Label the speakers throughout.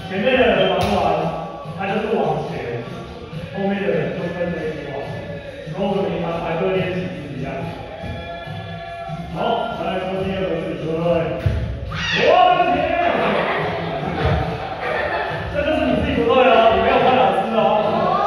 Speaker 1: 前面的人忙完，他就是往前，后面的人就跟着一起往前，跟我们平常排队练习是一样的。好，来说第二个字，对不对？我的天！这就是你自己不对哦，你没有看老师哦。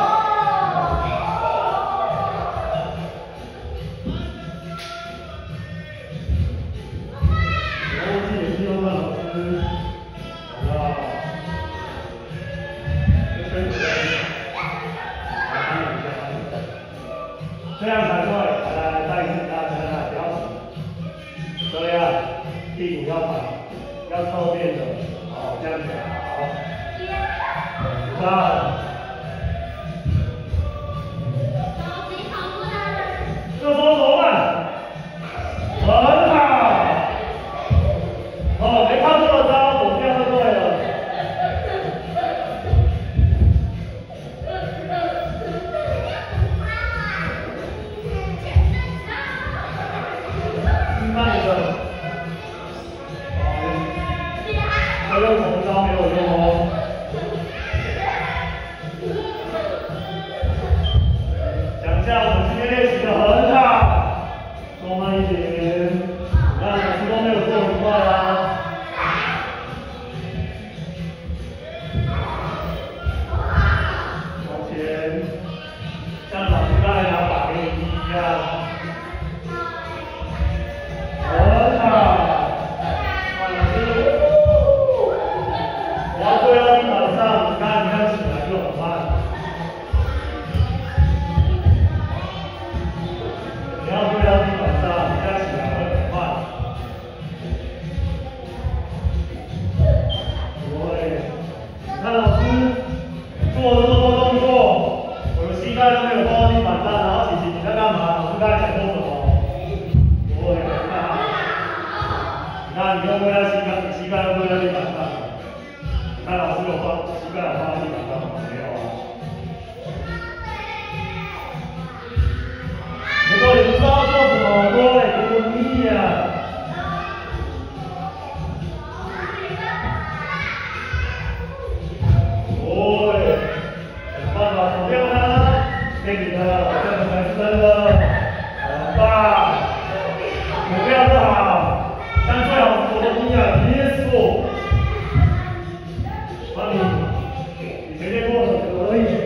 Speaker 1: 这样才对，来，再一次，大家不要急，这样屁股要反，要侧面的，好，这样子，好，这时候怎么办？很好，好，没看错的招，我这样就对了。慢一个，还有红招没有用哦。讲一下我们今天练习的很好，多慢一点，让老师都没有做很快啊。往前，像老师刚才拿把给你一样。很好，我要跪到地板上，你看起来就很慢。你要跪到地板上，你看起来会很慢。对，你看老师做了这么多动作，我的膝盖都没有放到地板上，然后琪琪你在干嘛？老师刚才讲过什么？那你又跪在膝盖又跪在地板上，那老师有放膝盖有放在地板上吗？没有啊。如果你不知道做什么，各位给我咪呀。对，很棒吧？怎么样呢？给你的，这样才深了，很棒，不要不好。但最好是我的咪呀，别说，帮你前面过的可以。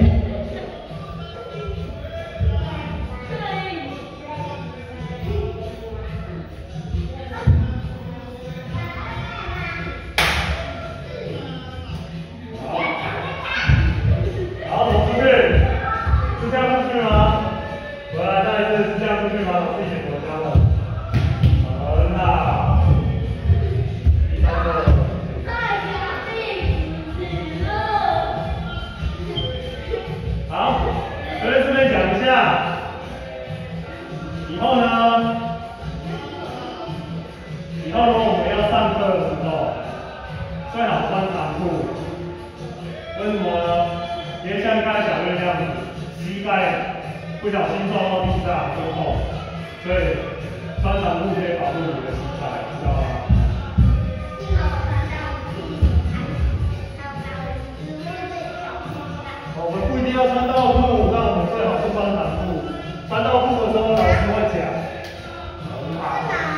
Speaker 1: 好，走出去，是这样出去吗？回来再一次，是这样出去吗？我自己选国家了，很好。好，这边讲一下，以后呢，如果我们要上课的时候，最好穿长裤。为什么呢？因为像刚才小月这样子，膝盖不小心撞到地上会痛，所以穿长裤可以保护你的膝盖，知道吗？我们不一定要穿道裤，但我们最好是穿长裤。穿道裤的时候，老师会讲。很好。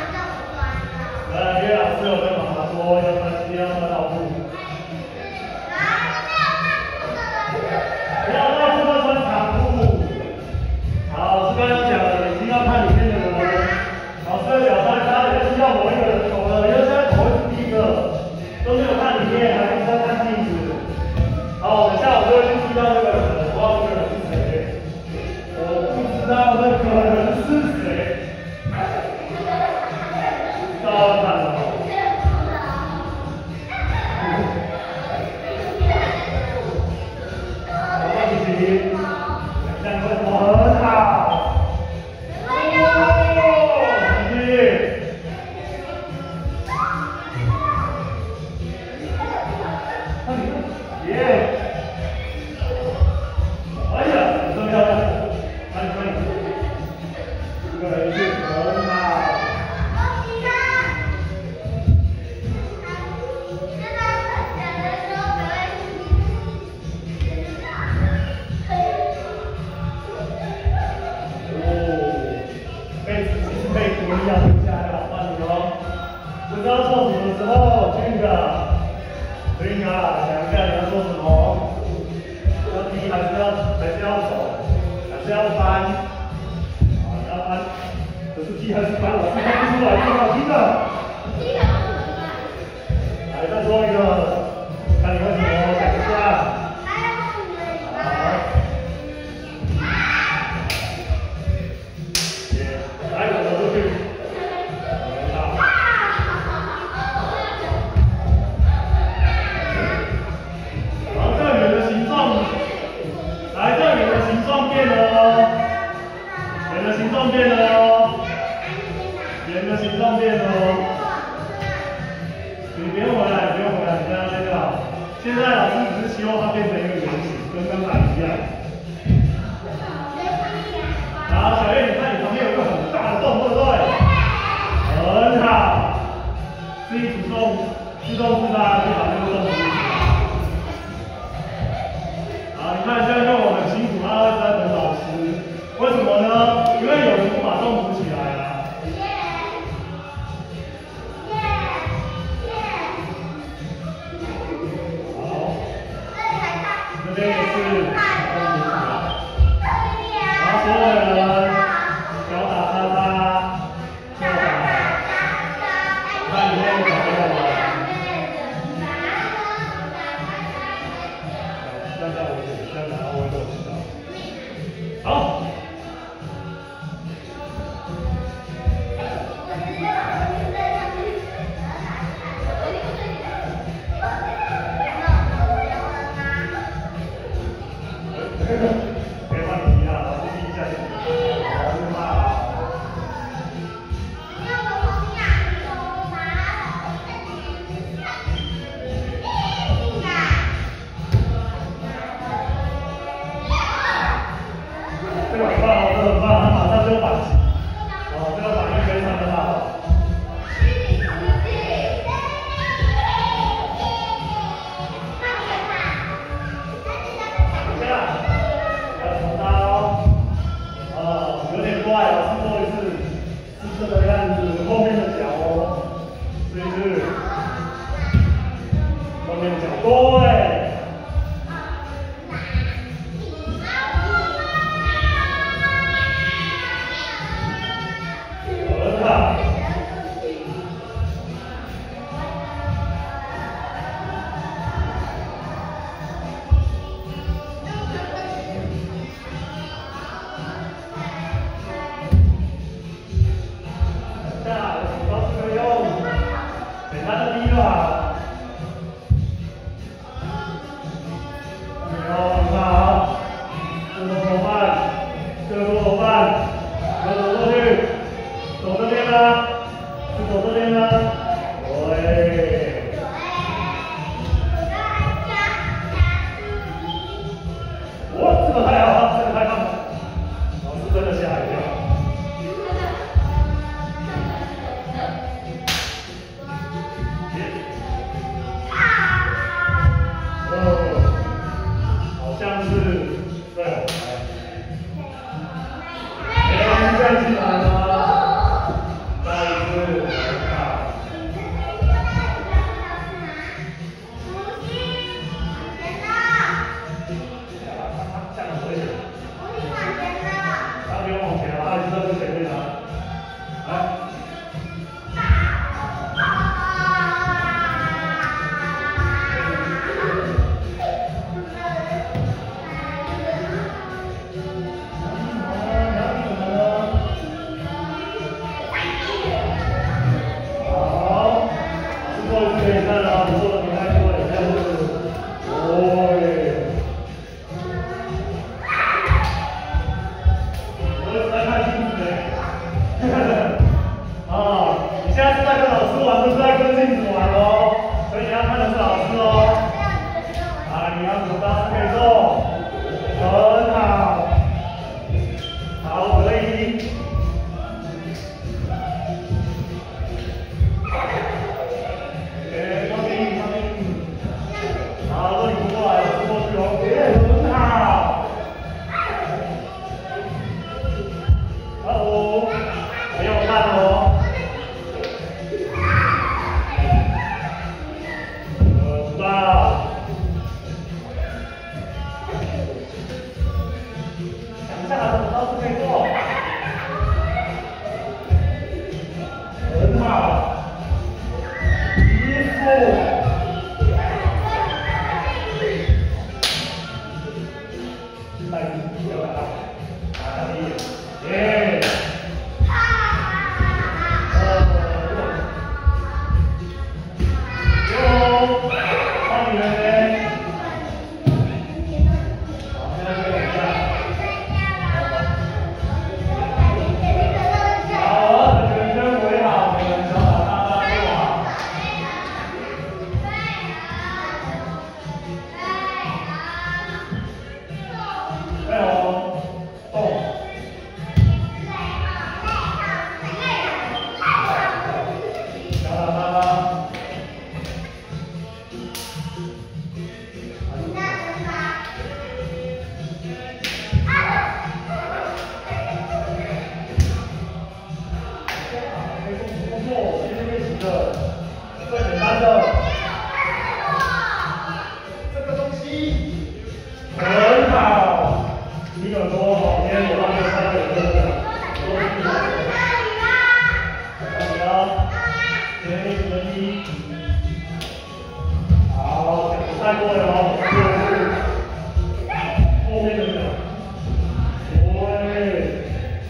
Speaker 1: 因为老师有跟妈妈说，一定要穿道裤。不要道裤就穿长裤。好，老师刚刚讲了，眼睛要看里面的人。老师的脚他已经知道某一个人头了，因为现在头是第一个，都没有看里面，还不知道看镜子。好，等下我就会去知道那个人，我不知道这个人是谁，我不知道那个人是谁。 来，再说一个，看你会怎么想一下。来，我走出去。好，这圆的形状，来，这圆的形状变了哦，圆的形状变了哦，圆的形状变了哦。你不用回来，不用回来，你在那边就好。现在老师只是希望它变成一个圆形，跟刚才一样。好，小叶，你看你旁边有一个很大的洞，对不对？很好，自己自动自发去把这个洞补起来。好，你看现在用我很辛苦，他一直在等老师。为什么呢？因为有人不把洞补起来啊。好，这边也是把洞补起来。然后所有人脚打叉叉，右打，看里面找到了。这样我也这样然后我都知道。好。别放你踢他，老师踢一下就行。老师骂。这个很棒哦，这个很棒，他马上就反击。哦，这个反应非常的好。等一下，不要重搭哦。有点怪，老师做一次是这个样子，后面的脚哦，这一次后面的脚对。简单的第一个。 很好，一个多好，今天我让这3个人真的都是好的。加油，前面1，好，带过来哦，就是后面的人，对，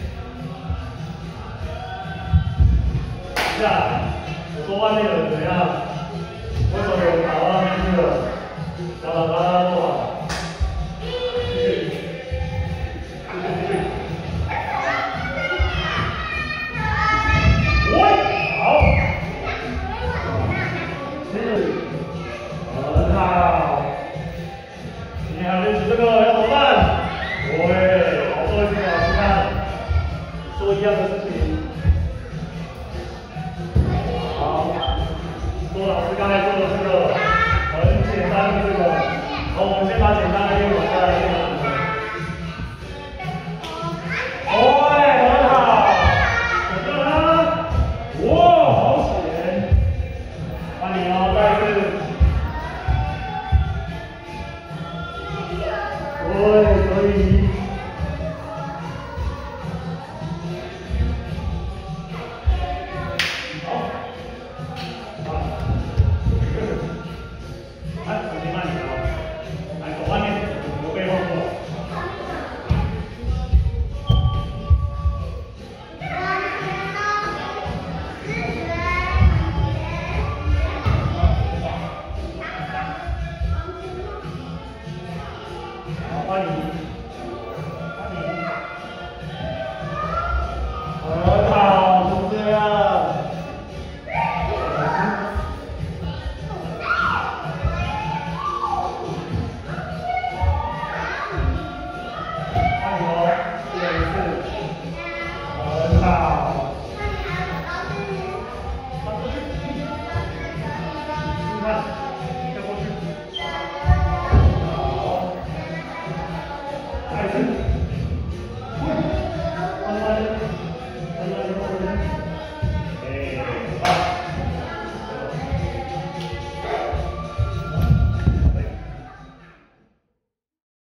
Speaker 1: 下来，我说外面的人怎样？为什么有人打到上去了？打做好。 这个要怎么办？对，好，做一次给老师看，做一样的事情。好，做老师刚才做的这个很简单的这个，好，我们先把简单的练完，再来练难的。对，很好。这个呢？哇，好险！换你哦，再一次。 对，可以。